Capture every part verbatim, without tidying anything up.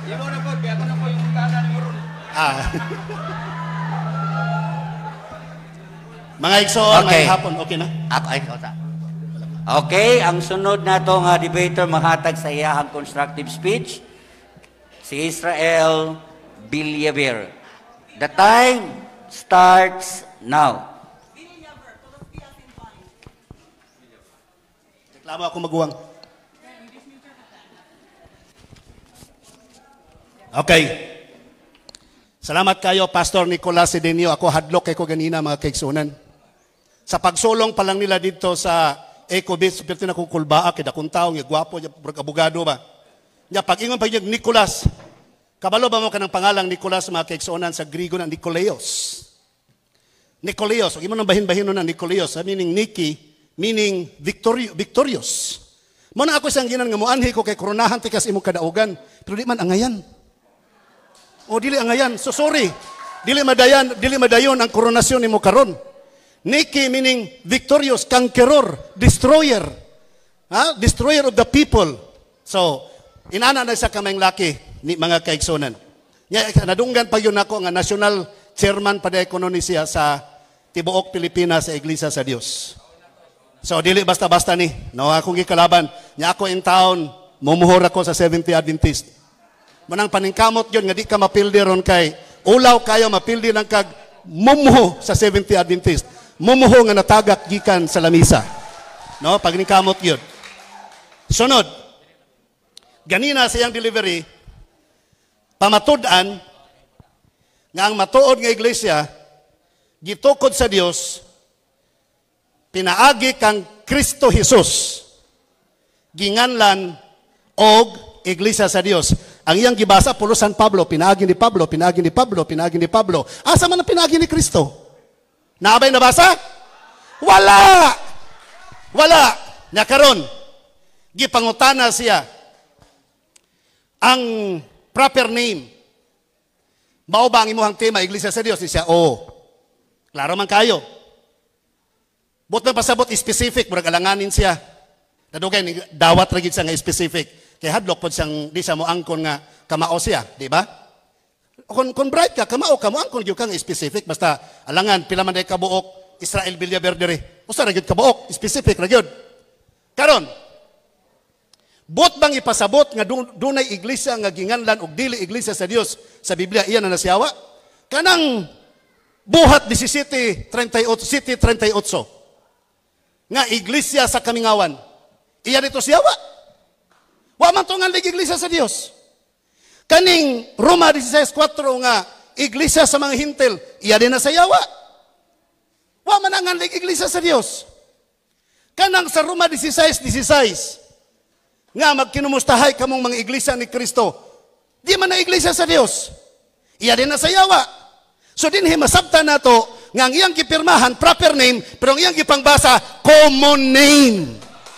Imo na po, kaya ako na po yung kanan mo ron. Ah. Mga igsoon, Okay. may hapon, okay na? Ako ay kauta. Okay, ang sunod na to nga debater maghatag sa iyahang constructive speech si Israel Villaver. The time starts now. Reklamo ako maguwang. Okay. Salamat kayo, Pastor Nicolas Sedenio. Ako hadlok kay ko ganina, mga kaigsunan. Sa pagsulong pa lang nila dito sa Eco Beach, pero na kong kulbaa, kaya kung taong yung gwapo, yung abogado ba? Nya, pag ingon pa yung Nicolas, kabalo ba mo ka ng pangalang Nicolas, mga kaigsunan, sa Grigo na Nikolaos? Nikolaos, huwag mo nang bahin-bahin na Nikolaos, meaning Niki, meaning victori victorious. Muna ako isang ginan nga muanhi ko kay koronahan tikas imong kadaugan, pero di man angayan. O dili angayan. So sorry. Dili madayan, dili madayon ang koronasyon nimo karon. Niki meaning victorious, conqueror, destroyer. Ha? Destroyer of the people. So, inana na sa kamayng laki ni mga kaigsonan. Nya nadunggan pa yun ako nga national chairman pada ekonomi siya sa tibuok Pilipinas sa Iglesia sa Dios. So dili basta-basta ni, no akong gikalaban. Nya ako in town, mumuhor ako sa Seventh-day Adventist. Manang paningkamot yun nga di ka mapildi ron kay ulaw kayo mapildi ng kag mumuho sa Seventh-day Adventist. Mumuho nga natagak gikan sa lamisa. No, paningkamot yun. Sunod. Ganina sa iyang delivery, pamatud-an nga ang matuod nga iglesia gitukod sa Dios pinaagi kang Kristo Jesus ginganlan og iglesia sa Dios. Ang iyang gibasa pulo San Pablo, pinaagi ni Pablo, pinaagi ni Pablo, pinaagi ni Pablo. Asa man ang pinaagi ni Kristo? Naabay nabasa? Wala. Wala. Nya karon gipangutana siya ang proper name. Mao ba ang imuhang tema iglesia sa Dios? Siya, oh. Klaro man kayo. But na pasabot specific, murag alanganin siya. Nadugay, dawat ragid siya nga specific. Kaya hadlok po siyang, di siya mo angkon nga kamao siya, di ba? Kung, kung bright ka, kamao ka mo angkon yung kang specific, basta alangan, pila man day kabuok, Israel Villaver diri. Usa ragid kabuok, specific ragid. Karon, but bang ipasabot nga dunay iglesia nga ginganlan og dili iglesia sa Dios sa Biblia, iyan na nasiyawa? Kanang buhat seventeen thirty-eight nga iglesia sa Kamingawan. Iyan ito siyawa. Wa man to nga iglesia sa Dios. Kaning Roma sixteen four nga iglesia sa mga hintil, iyan din na sayawa. Wa man nga iglesia sa Dios. Kanang sa Roma sixteen sixteen nga magkinumustahay kamong mga iglesia ni Kristo, di man na iglesia sa Dios. Iyan din na sayawa. So din himasabta na to nga ang iyang gipirmahan, proper name, pero ang iyang gipangbasa, common name.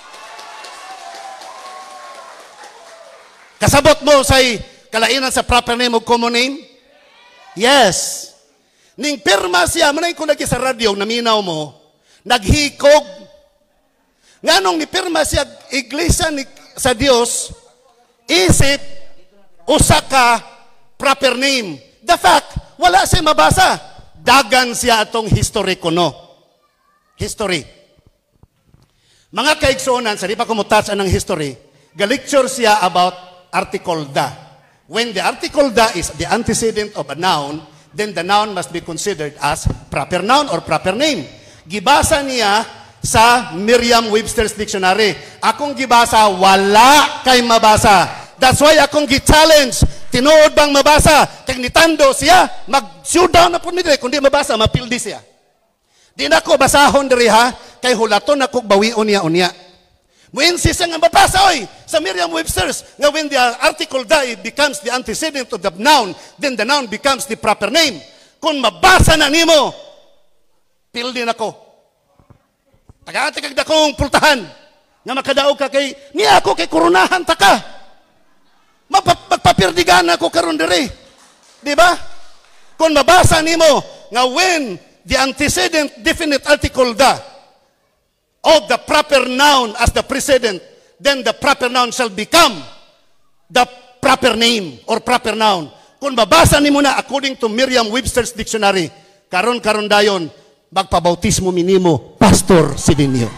Kasabot mo say kalainan sa proper name o common name? Yes. Ning pirma siya, manay ko lagi sa radyo, naminaw mo, naghikog. Nganong ni pirma siya, iglesia ni, sa Dios, isip, usaka, proper name. The fact, wala siya mabasa. Dagan siya atong history kuno. History. Mga kaigsuonan, sa di pa kumutats anang history, galecture siya about article da. When the article da is the antecedent of a noun, then the noun must be considered as proper noun or proper name. Gibasa niya sa Merriam-Webster's Dictionary. Akong gibasa, wala kay mabasa. That's why akong gi-challenge. Tinuod bang mabasa? Kaya nitando siya, mag-showdown na po nila. Kung di mabasa, mapildi siya. Di na ko basahon diri ha, kay hulaton ako bawion niya-unya. Muinsis nga mabasa, oy, sa Merriam-Webster's, nga when the article die becomes the antecedent of the noun, then the noun becomes the proper name. Kung mabasa na nimo, pildi na ko. Tagaati kag dakong pultahan, nga makadaog ka kay, niya ako kay koronahan ta ka. Magpapirdigan ako karon diri. Di ba? Kung mabasa nimo nga when the antecedent definite article da of the proper noun as the precedent, then the proper noun shall become the proper name or proper noun. Kung mabasa ni mo na according to Merriam-Webster's Dictionary, karon-karon dayon, magpabautismo minimo, Pastor Sidenio.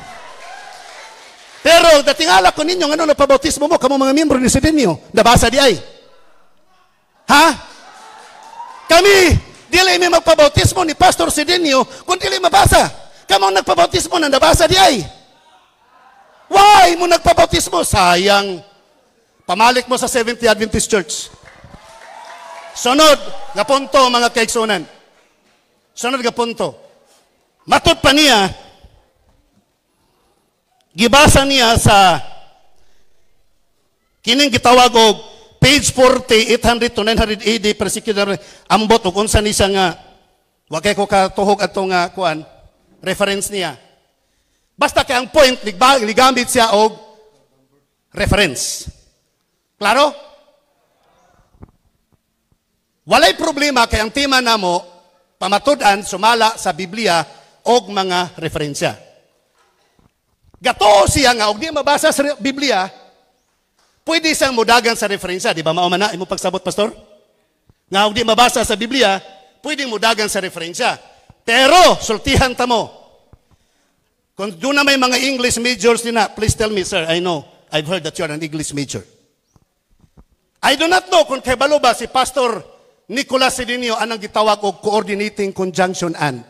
Pero datingala ko ninyo, ano na pabautismo mo, kamo mga miyembro ni Sidenio, nabasa di ay. Ha? Kami, dili may magpabautismo ni Pastor Sidenio, kung dili mabasa. Kamo nagpabautismo na nabasa di ay. Why mo nagpabautismo? Sayang. Pamalik mo sa Seventh-day Adventist Church. Sunod, nga punto mga kaigsunan. Sunod nga punto. Matod pa niya, gibasa niya sa kining gitawag og page forty, eight hundred to nine hundred A D, persecutor, ambot o kung saan siya nga, wakay ko katuhog ato nga kuan, reference niya. Basta kay ang point, ligamit siya og reference. Klaro? Walay problema kay ang tema namo, pamatudan, sumala sa Biblia og mga referensya. Gato siya nga, og di mabasa sa Biblia, pwede siyang mudagan sa referensya. Di ba maumana? Imo pagsabot, Pastor? Nga, og di mabasa sa Biblia, pwede mudagan sa referensya. Pero, sultihan ta mo. Kung doon na may mga English majors din na, please tell me, sir, I know, I've heard that you're an English major. I do not know kung kay balo ba si Pastor Nicolas Sidenio anang gitawag og coordinating conjunction and.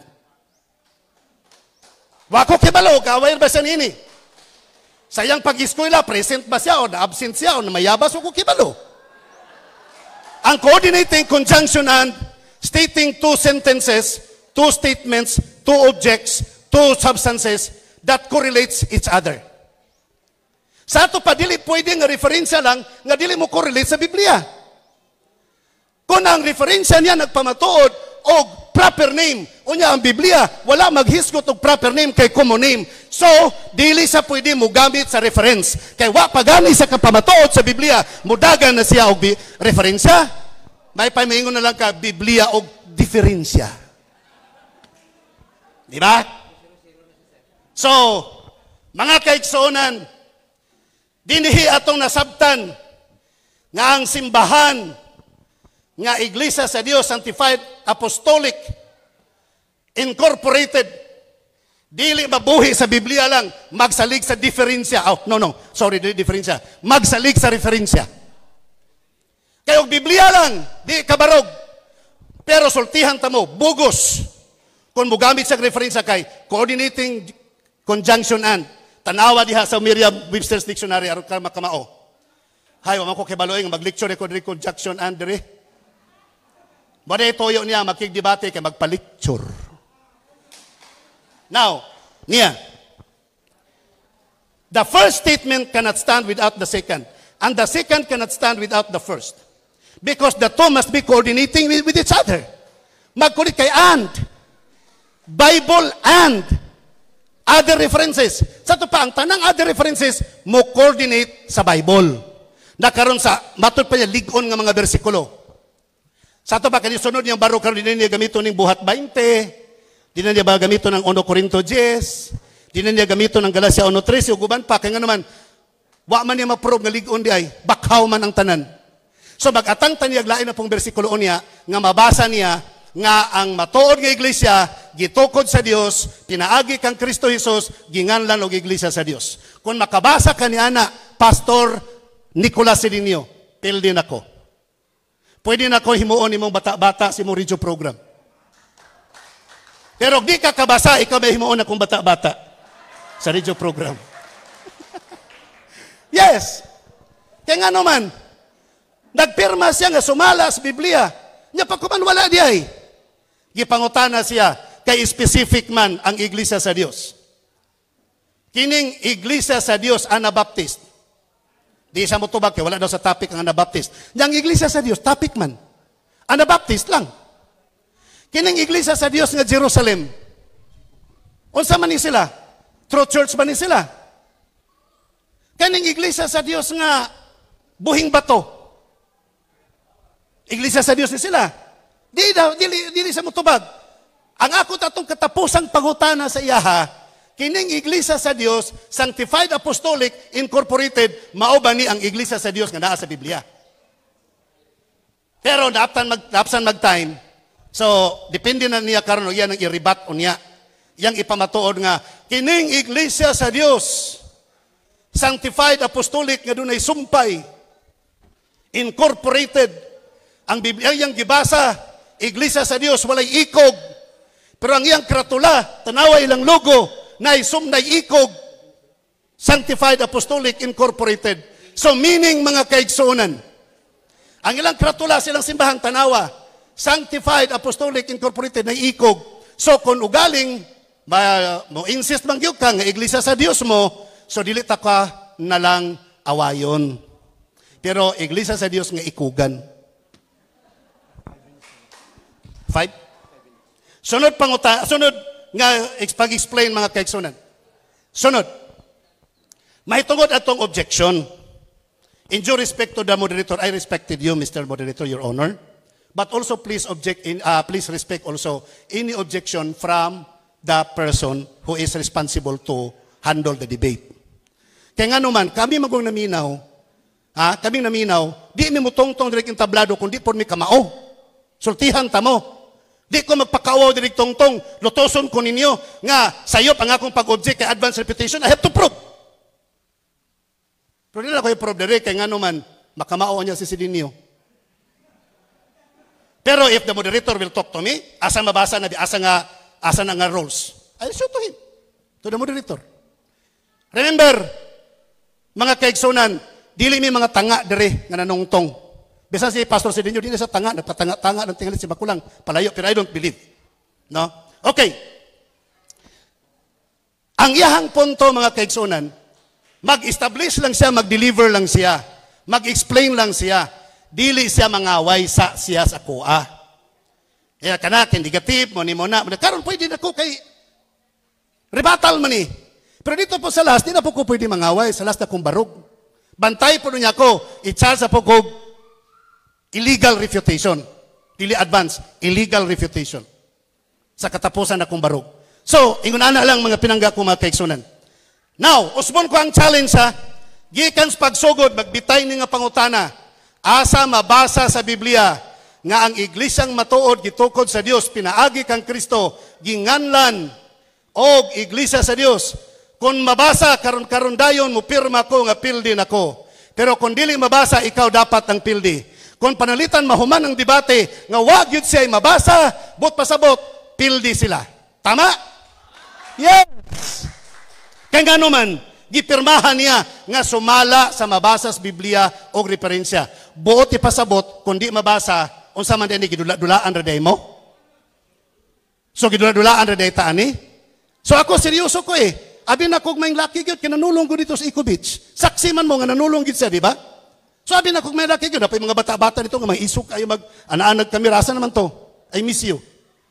Wako kay balo, kaway ba siya nini? Sayang pag-eskwela, present ba siya o na-absent siya o namayabas o kukibalo? Ang coordinating conjunction and stating two sentences, two statements, two objects, two substances that correlates each other. Sa ato pa, dili pwede nga referensya lang nga dili mo correlate sa Biblia. Kung ang referensya niya nagpamatuod o proper name, o niya ang Biblia, wala maghisgot og proper name kay common name. So, dili sa pwede mo gamit sa reference. Kay wa pagani sa kapamatuod sa Biblia, mudagan na siya og referensya. May pamaingon na lang ka, Biblia og diferensya. Di ba? So, mga kaigsunan, dinhi atong nasabtan nga ang simbahan nga Iglesia sa Dios Sanctified Apostolic Incorporated dili mabuhi sa Biblia lang, magsalig sa diferensya. Oh, no, no, sorry, di diferensya. Magsalig sa referensya. Kaya og Biblia lang, di kabarog. Pero sultihan ta mo, bugos. Kung mugamit sa referensya kay coordinating conjunction and tanawa diha sa Merriam-Webster's Dictionary aron ka makamao. Hay, wa man ko kay baloy nga mag-lecture ko diri conjunction and diri. Bade toyo niya makigdebate kay magpa-lecture. Now, niya. The first statement cannot stand without the second, and the second cannot stand without the first. Because the two must be coordinating with, with each other. Magkulit kay and Bible and other references. Sa ito pa, ang tanang other references mo coordinate sa Bible. Nakaroon sa, matod pa niya, ligon nga mga bersikulo. Sa ito pa, kanil sunod niyang baro karon din niya gamito ng buhat twenty, di na niya ba gamito ng one Corinto ten, di na niya gamito ng Galacia one thirteen, uguban pa, kaya nga naman, wa man niya ma-prove nga ligon di ay, bakhaw man ang tanan. So mag-atang taniyag lain na pong bersikulo niya, nga mabasa niya, nga ang matuod nga iglesia gitukod sa Dios, pinaagi kang Kristo Jesus, ginganlan og iglesia sa Dios. Kung makabasa ka ni ana Pastor Nicolas Sidenio, pildi nako. Pwede na ko himuon imong bata-bata si mong radio program. Pero di ka kabasa, ikaw may himuon akong bata-bata sa radio program. Yes. Kaya nga naman, nagpirma siya nga sumala sa Biblia. Nya pa kuman wala di ay. Gipangutana siya kay specific man ang iglesia sa Dios. Kining iglesia sa Dios Anabaptist. Di sa mutubag kay wala daw sa topic ang Anabaptist. Yang iglesia sa Dios topic man. Anabaptist lang. Kining iglesia sa Dios nga Jerusalem. Unsa man ni sila? True church ba ni sila? Kining iglesia sa Dios nga buhing bato. Iglesia sa Dios ni sila. Di daw, dili, dili sa mutubag. Ang ako tatong katapusang pangutana sa iyaha, kining iglesia sa Dios, Sanctified Apostolic Incorporated, mao ba ni ang iglesia sa Dios nga naa sa Biblia? Pero naaptan mag naapsan mag time. So depende na niya karon iya nang i-rebat unya. Yang ipamatuod nga kining iglesia sa Dios sanctified apostolic nga dunay sumpay incorporated ang Biblia yang gibasa iglesia sa Dios walay ikog pero ang iyang kratula tanawa ilang logo na isum na ikog sanctified apostolic incorporated. So meaning mga kaigsuonan ang ilang kratula silang simbahang tanawa sanctified apostolic incorporated na ikog. So kung ugaling ma, mo insist man gyud ka nga iglesia sa Dios mo, so dili ta ka nalang awayon. Pero iglesia sa Dios nga ikugan. Five. Sunod panguta, sunod nga pag-explain mga kaigsunan. Sunod. Mahitungod atong objection. In due respect to the moderator, I respected you, Mister Moderator, Your Honor. But also please object in, uh, please respect also any objection from the person who is responsible to handle the debate. Kaya nga naman, kami magong naminaw, ha, kami naminaw, di mi mo tongtong direct tablado, kundi por mi kamao. Sultihan ta mo. Di ko magpakawaw direct tongtong, lutoson ko ninyo, nga sayo pang akong pag-object kay advance reputation, I have to prove. Pero di na ko i-prove direct, kaya nga naman, makamao niya si Sidinio. Pero if the moderator will talk to me, asa mabasa na, asa nga, asa na nga rules, I'll show to him, to the moderator. Remember, mga kaigsunan, dili mi mga tanga dire nga nanungtong. Bisa si Pastor Sidinio, dili sa tanga, nagpatanga-tanga ng tingalit si Makulang, palayo, pero I don't believe. No? Okay. Ang iyahang punto, mga kaigsunan, mag-establish lang siya, mag-deliver lang siya, mag-explain lang siya, dili siya mangaway sa siya sa kuha. Kaya kanakin, negative, mo ni mo na, karon pwede na ko kay rebatal man eh. Pero dito po sa last, di na po ko pwede mangaway, sa last na kong barog. Bantay po niya ko, i-charge po ko illegal refutation. Dili advance, illegal refutation. Sa katapusan na kong barog. So, ingunana lang mga pinangga ko mga kaigsunan. Now, usbon ko ang challenge ha, gikan sa pagsugod, magbitay ni nga pangutana, asa mabasa sa Biblia, nga ang iglesyang matuod, gitukod sa Dios, pinaagi kang Kristo, ginganlan, og iglesia sa Dios. Kung mabasa, karon-karon dayon, mo pirma ko nga pildi na ko. Pero kung dili mabasa, ikaw dapat ang pildi. Kung panalitan mahuman ang debate, nga wag yun siya mabasa, bot pasabot, pildi sila. Tama? Yes! Kaya nga naman, gipirmahan niya nga sumala sa mabasa sa Biblia o referensya. Buot ipasabot, kung di mabasa, unsa man din gidula-dulaan raday mo? So gidula-dulaan raday ta ani? So ako seryoso ko eh. Abi na kog may laki gyud kinanulong ko dito sa Eco Beach. Saksi man mo nga nanulong gyud siya, di ba? So abi na kog may laki gyud, apay mga bata-bata dito nga may isok ayo mag ana-anag kami rasa naman to. I miss you.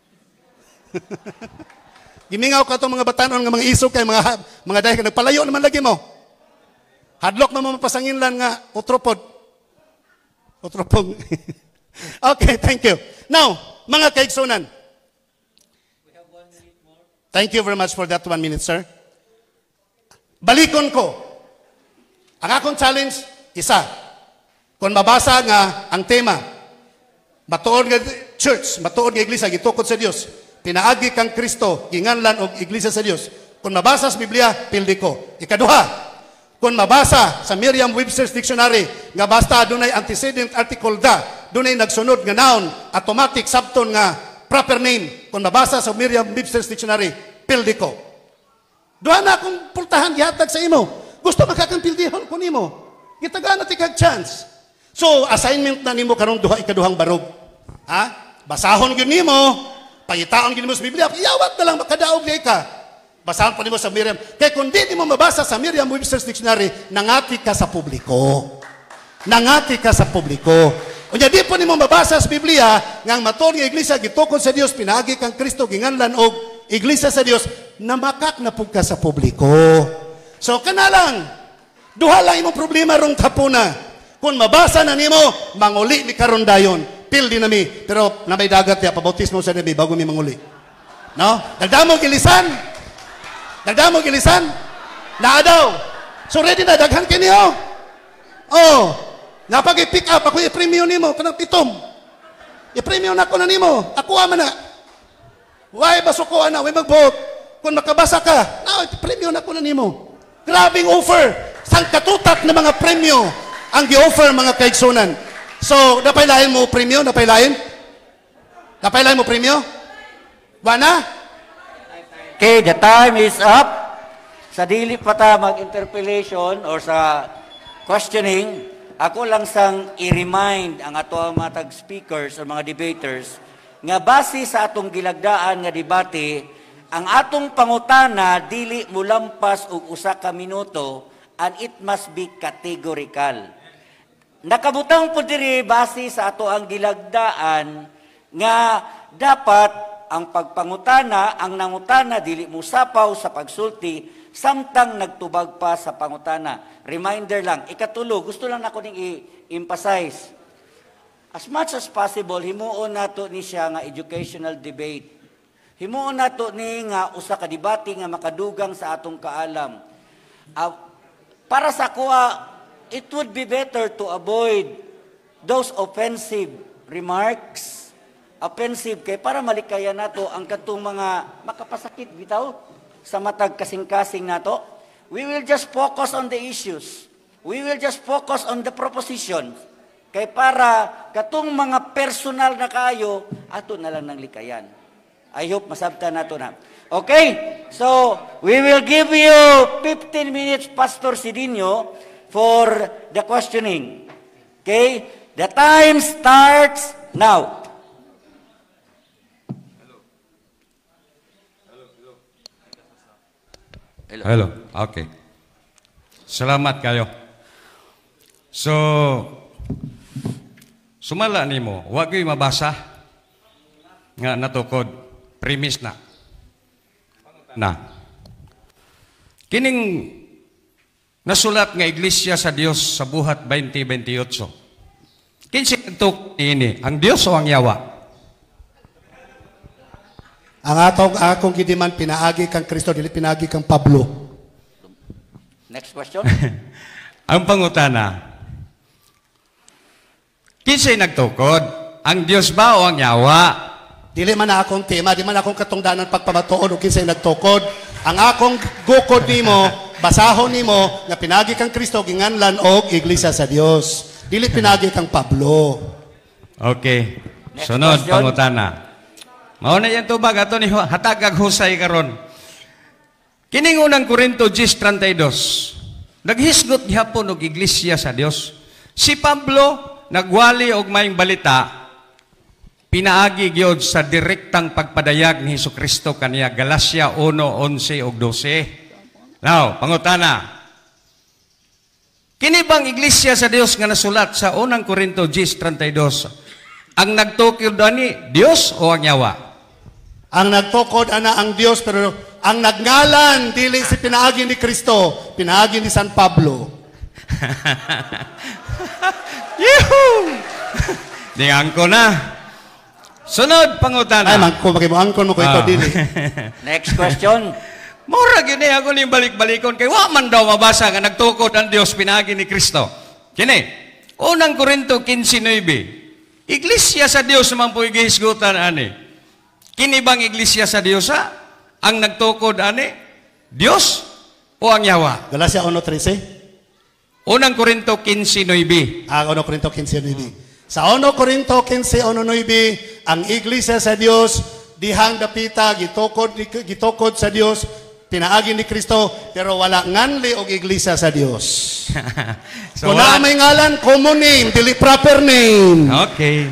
Gimingaw ka tong mga batanon nga mga isok kay mga mga dahi nagpalayo naman lagi mo. Hadlok na mo mapasanginlan nga utropod. Utropog. Okay, thank you. Now, mga kaigsunan. We have one minute more. Thank you very much for that one minute, sir. Balikon ko. Ang akong challenge, isa. Kung mabasa nga ang tema, matuod nga church, matuod nga iglesia, gitukod sa Dios, pinaagi kang Kristo, ginganlan og iglesia sa Dios. Kung mabasa sa Biblia, pildi ko. Ikaduha, kung mabasa sa Merriam-Webster's Dictionary, nga basta dunay antecedent article da, dunay nagsunod nga noun, automatic subton nga proper name. Kung mabasa sa Merriam-Webster's Dictionary, pildi ko. Duha na akong pultahan gihatag sa imo. Gusto makakampildihon ko nimo. Gitagaan na tikag chance. So, assignment na nimo karong duha ikaduhang barog. Ha? Basahon gyud nimo, pangitaon gyud nimo sa Biblia, iyawat na lang makadaog di ka. Basahon pa nimo sa Miriam. Kaya kung di nimo mabasa sa Merriam-Webster's Dictionary, nangati ka sa publiko. Nangati ka sa publiko. Unya di po nimo mabasa sa Biblia nga ang matuod nga iglesia gitukod sa Dios, pinaagi kang Kristo, ginganlan og iglesia sa Dios, namakak na pug ka sa publiko. So kana lang, duha lang imong problema rong tapuna. Kung mabasa na nimo, manguli ni karon dayon. Pildi na mi, pero na may dagat ya pabautismo sa nabi bago mi manguli. No? Dagdamo gilisan. Dagdamo gilisan. Naa daw. So ready na daghan kini oh. Oh. Napag-pick up ako i-premium nimo kanang pitom. I-premium na ko na nimo. Ako man na. Why basukuan na? Why mag-vote? Kung makabasa ka, na, i-premium na ko na nimo. Grabing offer. Sang katutak na mga premyo ang gi-offer mga kaigsunan. So, napailahin mo premyo? Napailahin? Napailahin mo premyo? Wana? Okay, the time is up. Sa dili pa ta mag-interpellation or sa questioning, ako lang sang i-remind ang ato ang mga tag-speakers o mga debaters nga base sa atong gilagdaan nga debate, ang atong pangutana dili mulampas og usa ka minuto and it must be categorical. Nakabutang po diri base sa ato ang gilagdaan nga dapat ang pagpangutana, ang nangutana dili musapaw sa pagsulti samtang nagtubag pa sa pangutana. Reminder lang, ikatulo, gusto lang ako ning i-emphasize. As much as possible, himuon nato ni siya nga educational debate. Himuon nato ni nga usa ka debate nga makadugang sa atong kaalam. Uh, para sa kuha, it would be better to avoid those offensive remarks. Offensive kay para malikayan nato ang katong mga makapasakit bitaw sa matag kasing-kasing nato. We will just focus on the issues. We will just focus on the propositions. Kay para katong mga personal na kayo, ato na lang ng likayan. I hope masabtan nato na. Okay, so we will give you fifteen minutes, Pastor Sidinho, for the questioning. Okay, the time starts now. Hello. Hello. Okay. Salamat kayo. So, sumala nimo, wag gyud mabasa nga natukod premise na. Na. Kining nasulat nga iglesia sa Dios sa buhat twenty twenty-eight. Kinsa nagtukod ini, ang Dios o ang yawa? Ang atong akong gidiman pinaagi kang Kristo dili pinaagi kang Pablo. Next question. Ang pangutana, kinsay nagtukod? Ang Dios ba o ang yawa? Dili man na akong tema, di man akong katungdanan pagpamatuod o kinsay nagtukod. Ang akong gukod nimo, basahon nimo nga pinagi kang Kristo ginganlan og iglesia sa Dios. Dili pinagi kang Pablo. Okay. Next Sunod question. pangutana. Mao na yan tubag ato ni hatag kag husay karon. Kining unang Korinto ten thirty-two. Naghisgot gihapon og iglesia sa Dios. Si Pablo nagwali og maayong balita pinaagi gyud sa direktang pagpadayag ni Hesukristo kaniya Galacia one eleven ug twelve. Now, pangutana. Kini bang iglesia sa Dios nga nasulat sa unang Korinto ten thirty-two? Ang nagtukod ani Dios o ang yawa? Ang nagtukod ana ang Dios pero ang nagngalan dili si pinaagi ni Kristo, pinaagi ni San Pablo. Yuhu! Diyan ko na. Sunod pangutana. Ay man ko magimuangkon mo ko ito Ah. dili. Next question. Mura gyud ni ako ni balik-balikon kay wa man daw mabasa nga nagtukod ang Dios pinaagi ni Kristo. Kini, unang Korinto fifteen nine. Iglesia sa Dios man po gihisgutan ani. Kini bang iglesia sa Dios ha? Ang nagtukod ani Dios o ang yawa? Galacia one thirteen. Unang Korinto fifteen nine. Ah, one Corinto fifteen nine. Sa one Corinto fifteen nine, ang iglesia sa Dios dihang dapita gitukod gitukod sa Dios pinaagi ni Kristo pero wala nganli og iglesia sa Dios. So, Kung na what? may ngalan, common name, dili proper name. Okay.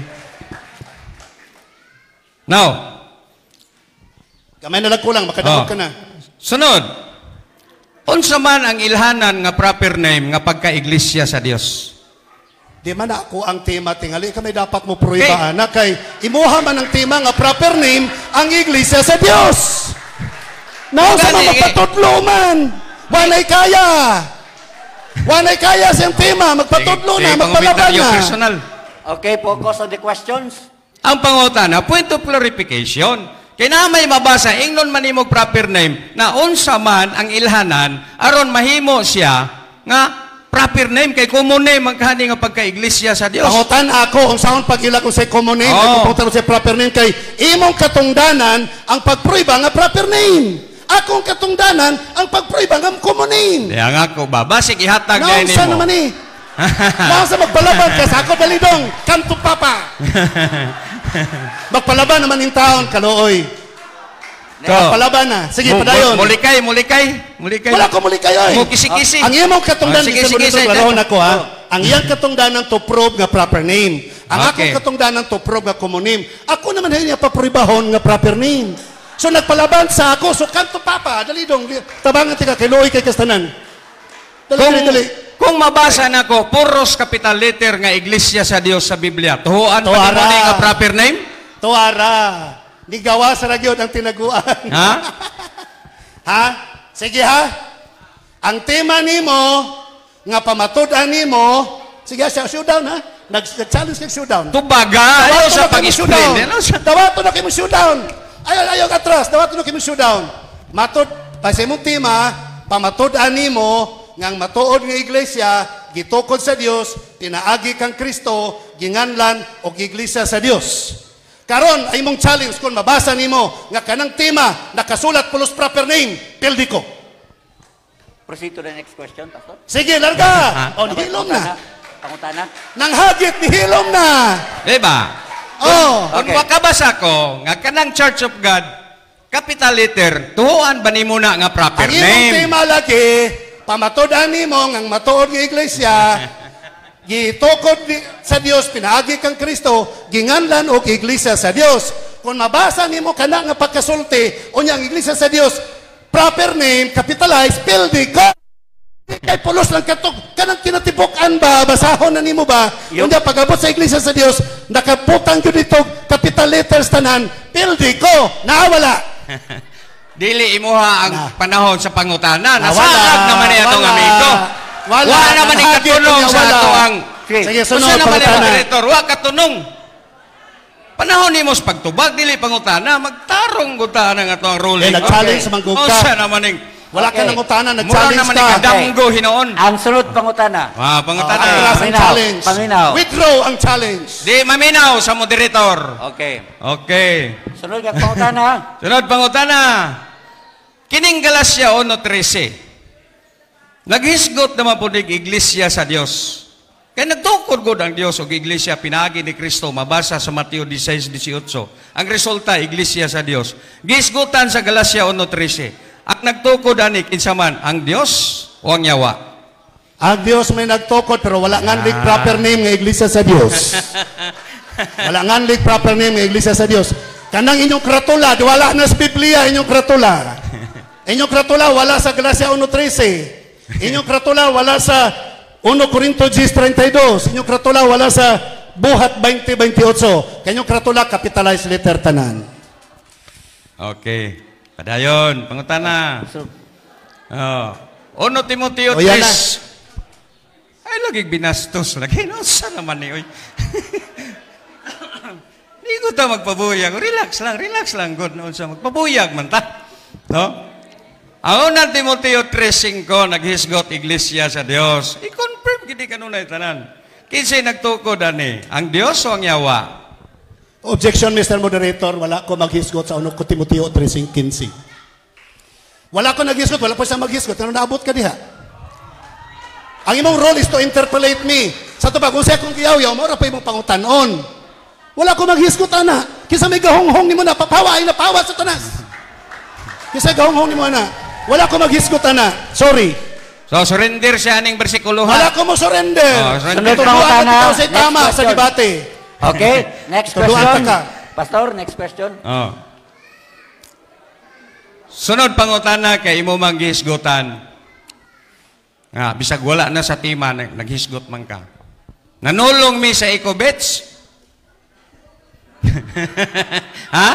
Now, Kamay na lang kulang, makadawag Oh. ka na. sunod. Unsa man ang ilhanan nga proper name nga pagka-iglesia sa Dios? Di man ako ang tema tingali kami dapat mo pruiba na kay imuha man ang tema nga proper name ang iglesia sa Dios. Now sa Gani, mga eh. patudlo man. Wanay kaya. Wanay kaya siyang tema, magpatudlo na, Sige, magpalaban pangumitaryo na. personal. Okay, focus on the questions. Ang pangutana, point of clarification. Kaya na may mabasa, ingnon man imong proper name, na unsa man ang ilhanan, aron mahimo siya nga proper name kay common name ang kani nga pagka-iglesia sa Dios. Pangutan ako kung saan pag-ila ko sa common name, Oo. oh. Kung sa proper name kay imong katungdanan ang pagpruiba nga proper name. Akong katungdanan ang pagpruiba nga common name. Kaya nga ko ba, basig ihatag Naon gani sa mo. naman eh. Naon sa magpalaban ka sa ako dalidong kanto papa. Magpalaban naman in taon kalooy. Ko. Magpalaban na. Sige, Mu- padayon. mu- Mulikay, mulikay, mulikay. Wala ko muli kayo eh. Mo kisi-kisi. Ang iyong katungdanan, Oh, sige, Mister sige, Monitor, sige. lalahon ako ha. Ang iyang katungdanan to prove nga proper name. Ang Okay. akong katungdanan to prove nga common name. Ako naman hindi niya papribahon nga proper name. So nagpalaban sa ako, so kanto papa, dali dong, tabangan tika kay Loy kay Kastanan. Dali, Kung, dali, dali. kung mabasa na ko, puros capital letter nga iglesia sa Dios sa Biblia. Tuhuan pa Tuara. ni mo nga proper name? Tuara. Di gawa sa ragyod ang tinaguan. Ha? Ha? Sige ha? Ang tema nimo nga pamatud-an nimo, sige siya showdown ha? Nag-challenge kay showdown. Tubaga, ayaw sa pag-explain. Ano sa... Dawato na kayo showdown. Ayaw, ayaw atras. Dawato na kayo showdown. Matod, pa sa imong tema, pamatud-an nimo nga ang matuod nga iglesia, gitukod sa Dios, tinaagi kang Kristo, ginganlan og iglesia sa Dios. Karon ay mong challenge kung mabasa nimo nga kanang tema nakasulat pulos proper name, pildi ko. Proceed to the next question, Pastor. Sige, larga. O, nihilom na. Pangutana. Nang hagit, nihilom na. Diba? Oh, Kung Okay. makabasa ko, nga kanang Church of God, capital letter, tuhuan ba ni mo na nga proper ang imong name? tema lagi, pamatudan nimo nga ang matuod nga iglesia, gitukod ni- sa Dios, pinaagi kang Kristo, ginganlan og iglesia sa Dios. Kung mabasa nimo kana nga pagkasulti, o ang iglesia sa Dios, proper name, capitalized, pildi ko. Kay pulos lang katok, kanang kinatibukan ba, basahon na nimo ba? Yung- Yung pag-abot sa iglesia sa Dios, nakaputang ko dito, capital letters tanan, pildi ko, nawala. Dili imuha ang Na. panahon sa pangutana. Nawala. Nasagad naman ni atong Wala. amigo. Wala. Wala naman ni Nahagit katulong niya, sa wala. ato ang... Okay. Sige, Usa sunod, naman ni pangutana. moderator, wa katunong. Panahon ni mos pagtubag, dili pangutana, magtarong gutana nga atong ruling. Eh, nag-challenge Okay. man gud ka. Usa naman ning... Wala ka Okay. nang utana, Mura nag-challenge naman ni ka. kadamgo hinoon. Ang sunod pangutana. Ah, pangutana. Atras ang Paminaw. challenge. Paminaw. Withdraw ang challenge. Di maminaw sa moderator. Okay. Okay. Sunod ang pangutana. Sunod pangutana. Kining Galasya one thirteen. Naghisgot naman po ng iglesia sa Dios. Kaya nagtukod gud ang Dios og iglesia pinagi ni Kristo mabasa sa Mateo sixteen eighteen. Ang resulta iglesia sa Dios. Gisgutan sa Galasya one thirteen. Ang nagtukod ani kinsa man ang Dios o ang yawa. Ang Dios may nagtukod pero wala nga lig proper name nga iglesia sa Dios. Wala nga lig proper name nga iglesia sa Dios. Kanang inyong kratula, di wala na sa Biblia inyong kratula. Inyong kratula wala sa Galacia one thirteen. Inyong kratula wala sa one Corinto ten thirty-two. Inyong kratula wala sa Buhat twenty twenty-eight. Kanyong kratula capitalized letter tanan. Okay. Padayon, pangutana. So, Oh. Ono Timoteo O, yan three. na. Ay, lagi binastos. Lagi, no, saan naman ni, oy. Hindi ko ta magpabuyag. Relax lang, relax lang. Good, no, sa magpabuyag man ta. No? Ang unang Timoteo three five, naghisgot iglesia sa Dios. I-confirm gini kanunay tanan. Kinsay nagtukod ani, ang Dios o ang yawa? Objection, Mister Moderator. Wala ko maghisgot sa unok ko Timoteo three fifteen. Wala ko naghisgot. Wala po siya maghisgot. Ano naabot ka diha? Ang imong role is to interpolate me. Sa ito ba, kung siya kong kiyaw-yaw, maura pa imong pangutanon. Wala ko maghisgot, ana. Kisa may gahong-hong ni mo na, papawa ay napawa sa tanas. Kisa gahong-hong ni mo, ana. Wala ko maghisgot, ana. Sorry. So, surrender siya aning bersikulo Wala ha. ko mo surrender. Oh, surrender. Sunod Tuduan pangutana. na ikaw sa Next tama sa question. debate. Okay. Next Tuduan question. ka. Pastor, next question. Oh. Sunod pangutana kay imo manghisgutan. Nga, bisag wala na sa tima, nag- naghisgot man ka. Nanulong mi sa Ecobets? Ha?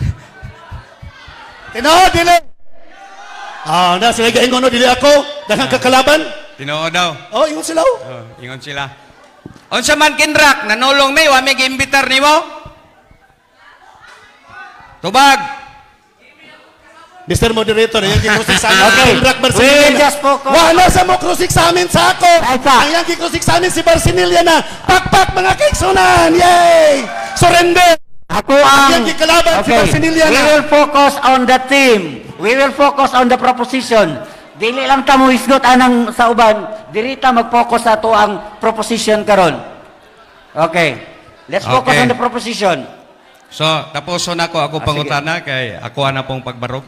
Tinood, dili. Ah, na sila gaingon no dili ako. Daghang kakalaban. Tinoo daw. Oh, ingon sila. oh. Oh, ingon sila. Unsa man kinrak, nanulong mi, wa mi giimbitar nimo? Tubag. Mister Moderator, yung gikrusik sa amin, Okay. si Brak We will Barcinilla. just focus. Wala sa mo krusik sa amin sa ako. Eka. Ang yung gikrusik sa amin si Barcinilla na, pakpak mga kaigsunan! Yay! Surrender! Ako ang... Ang kikalaban si Okay. Barcinilla We na. will focus on the team. We will focus on the proposition. Dili lang ta mo isgot anang sa uban. Dirita mag-focus sa to ang proposition karon. Okay. Let's focus Okay. on the proposition. So, tapos na ako, ako Ah, pangutana kay ako na pong pagbarog.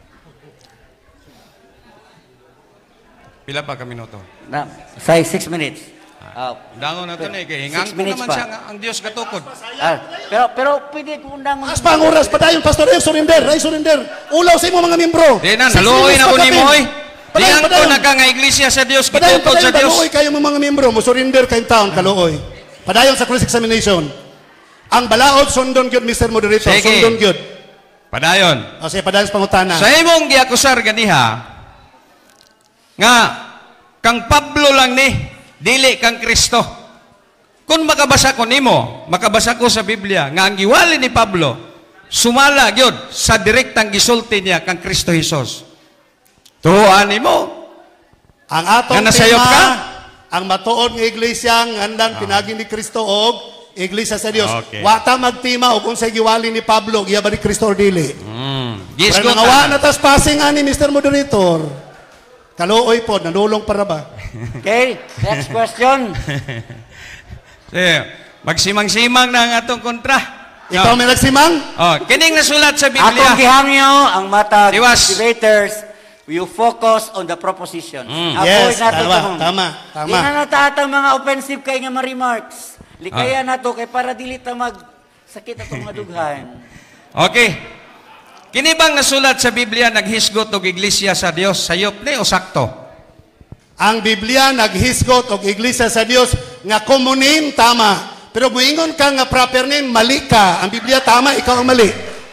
Pila pa ka minuto? Na, say six minutes. Ah, Dango na to na, kay hingang Six ko minutes naman pa. siya nga, ang Diyos katukod. ah, pero pero pwede ko undang As pa ang oras, padayon, Pastor, ay surrender, ay surrender. Ulaw sa imo mga membro. Di na, Six naluoy minutes na ko pa ni kapin. Moy. Padayon, Diyan ko padayon. na ka nga iglesia sa Diyos, Padayon, gitukod sa padayon, Diyos. daluoy kayo mga membro, mo surrender kayong taon, kaluoy. Padayon sa cross examination. Ang balaod, sundon gyud Mister Moderator, Sige. sundon gyud. Padayon. O sige, padayon sa pangutana. Sa imong giakusar ganiha, nga, kang Pablo lang ni, dili kang Kristo. Kung makabasa ko nimo, makabasa ko sa Biblia, nga ang giwali ni Pablo, sumala gyud sa direktang gisulti niya kang Kristo Jesus. Tuhuan nimo. Ang atong Nga nasayop tema, ka? ang matuod nga iglesia, nga handang pinagi ni Kristo og iglesia sa Dios. Okay. Wata magtima og unsay giwali ni Pablo, giya ba ni Kristo or dili. Mm. Pero Gisgot nangawa na tas passing ani Mister Moderator. Kaluoy po, nanulong para ba? Okay, next question. Eh, magsimang-simang na ang atong kontra. Ikaw may nagsimang? Oh, kining nasulat sa Akong Biblia. gihangyo ang mata Iwas. debaters, you focus on the proposition. Mm. Yes, nato tama, tanong. tama, tama. Di na natatang mga offensive kay nga ma-remarks. Likaya Ah. nato kay para dili ta mag sakit atong mga dughan. Okay. Kini bang nasulat sa Biblia naghisgot og iglesia sa Dios sayop ni o sakto? Ang Biblia naghisgot og iglesia sa Dios nga komunin tama. Pero muingon ka nga proper name mali ka. Ang Biblia tama, ikaw ang mali.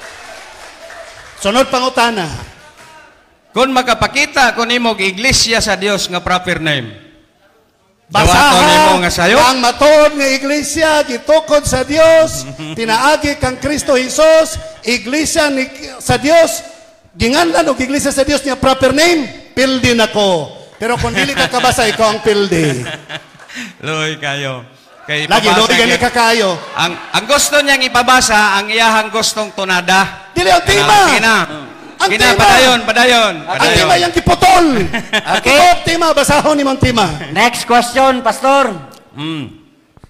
Sunod pangutana. Kung makapakita ko nimo og iglesia sa Dios nga proper name. Dawaton Basahan nimo nga sayop. ang matuod nga iglesia gitukod sa Dios, pinaagi kang Kristo Jesus, iglesia ni, sa Dios, ginganlan og iglesia sa Dios niya proper name, pildi nako. Pero kung dili ka kabasa, ikaw ang pildi. Loy kayo. Kay Lagi, ipabasa loy gani gyud- ka kayo. Ang ang gusto niyang ipabasa ang iyahang gustong tunada. Dili ang tema. Ah, Sige na. Ang Sige na, tema. padayon, padayon. Ang padayon. tema yung kiputol. Okay. Ikaw ang tema, basahon ni mong tema. Next question, Pastor. Mm.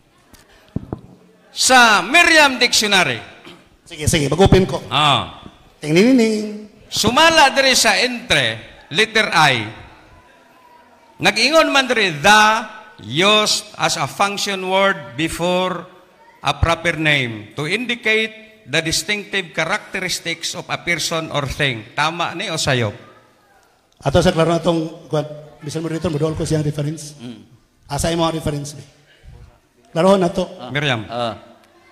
Sa Merriam Dictionary, Sige, sige, magupin ko. ah, Tingnining. sumala diri sa entre, letter I, nag-ingon man diri, the used as a function word before a proper name to indicate the distinctive characteristics of a person or thing. Tama ni o sayop? Ato sa klaro na itong, bisan mo dito, maduol ko siyang reference. Asa mo ang reference. Klaro na to. Miriam. Ah.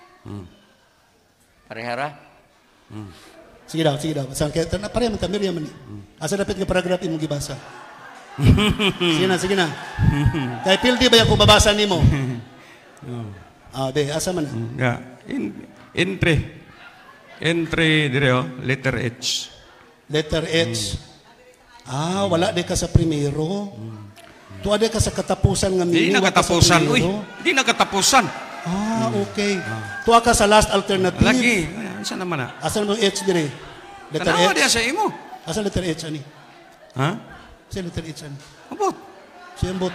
Parehara? Sige daw, sige daw. Saan kaya, na pareha man ta, Miriam man ni. Asa dapat nga paragraph imong gibasa. Sige na, sige na. Kay pildi ba yung kung babasa ni mo? Ah, de, asa man na. Yeah. In, entry. Entry dire oh, letter H. Letter H. Ah, wala de ka sa primero. Tuwa de ka sa katapusan nga Di mini. na wa ka sa katapusan. Uy, primero. di na katapusan. Ah, okay. Tuwa ka sa last alternative. Lagi. Ay, saan naman na? Asan mo H dire? Letter Tanawa H. diya sa imo. Asan letter H ani? Ha? Asan letter H ani? Abot. Siyembot.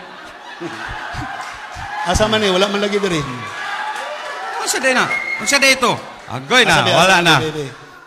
Asa man eh, wala man lagi dire. Ano sa day na? Ano sa day ito? Agoy na, Asa di, wala asa na. di, di, di.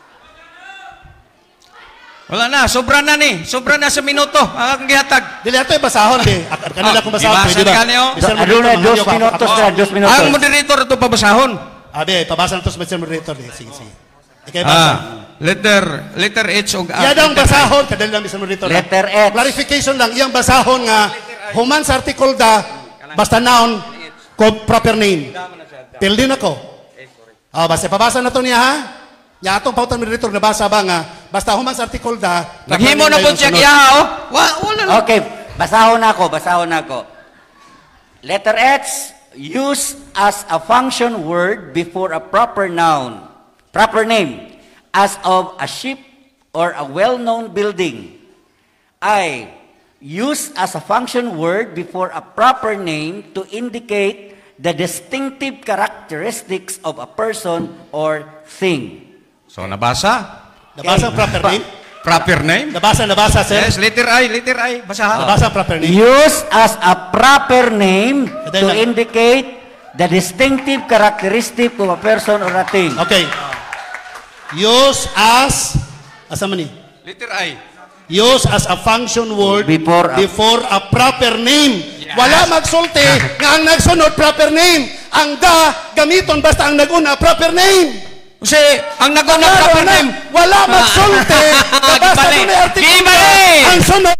Wala na, sobra na ni. Sobra na sa minuto. Ang gihatag. Dili ato basahon di. Ak- Kanila Ah, kung basahon, ibasa pwede ba? ka niyo? Mister Aduna, Moderator, dos manghangyo ka. minutos Ako- na, dos minutos. Ang moderator ito pabasahon. Abi, pabasa na to sa Mister Moderator di. Sige, sige. Ikay basa. Ah, letter letter H o Iya daw ang basahon, kadali lang Mister Moderator. Letter H. Clarification lang, iyang basahon nga human sa article da basta noun ko proper name. Pildi na ko. Ah, basta pabasa na to niya ha. Ya atong pautan Moderator nabasa ba nga basta human sa article da Naghimo na po siya sunod. kiyaha, oh. Wa, wala na. Okay, basahon ako, basahon ako. Letter X, used as a function word before a proper noun, proper name, as of a ship or a well-known building. I, used as a function word before a proper name to indicate the distinctive characteristics of a person or thing. So, nabasa? Nabasa ang proper Pa- name? Proper name? Nabasa, nabasa, sir? Yes, letter I, letter I. Basahan. Nabasa ang proper name? Used as a proper name Sandali to lang. indicate the distinctive characteristic of a person or a thing. Okay. Use as, asa man ni? Letter I. Use as a function word Before a- before a proper name. Yes. Wala magsulti nga ang nagsunod proper name. Ang ga, gamiton basta ang naguna proper name. Kasi, ang naguna Klaro proper na, name. wala magsulti nga basta Gibali. doon ay artikulo. Gibali. Ang sunod.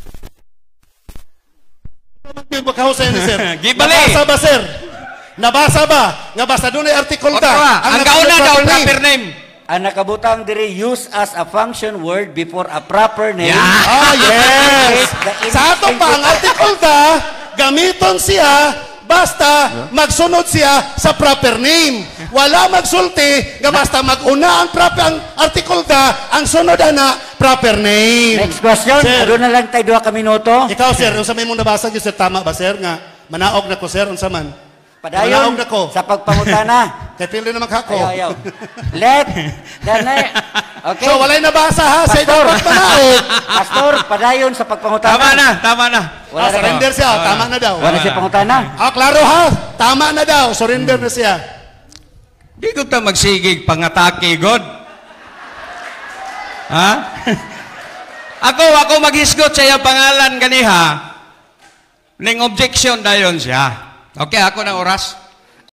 Bakahusay ni sir. Gibali. Nabasa ba sir? Nabasa ba? Nga basta doon ay artikulo Otra, da. ang nagsunod gauna daw, proper name. proper name. Ang nakabutang diri use as a function word before a proper name. Yeah. Ah, yes. The Sa ato pa, ang article da, gamiton siya, basta magsunod siya sa proper name. Wala magsulti, nga basta maguna ang proper ang article da, ang sunod na proper name. Next question. Sir. Doon na lang tayo duha ka minuto. Ikaw, sir, unsa may mong nabasa sir, tama ba, sir? Nga, manaog na ko, sir, unsa man? Padayon Manaog na ko. sa pagpangutana. Kay pili naman kako. Ayaw, ayaw. Let, dana, okay. So, walay nabasa ha, sa Pastor. dapat manaog. Pastor, padayon sa pagpangutana. Tama na, tama na. Ah, Wala na surrender siya, tama na daw. Wala siya pangutana. Ah, klaro ha, tama na daw, surrender na siya. Di ko ta magsigig pangatake, God. Ha? ako, ako maghisgot sa iyang pangalan ganiha. Ning objection dayon siya. Okay, ako na oras.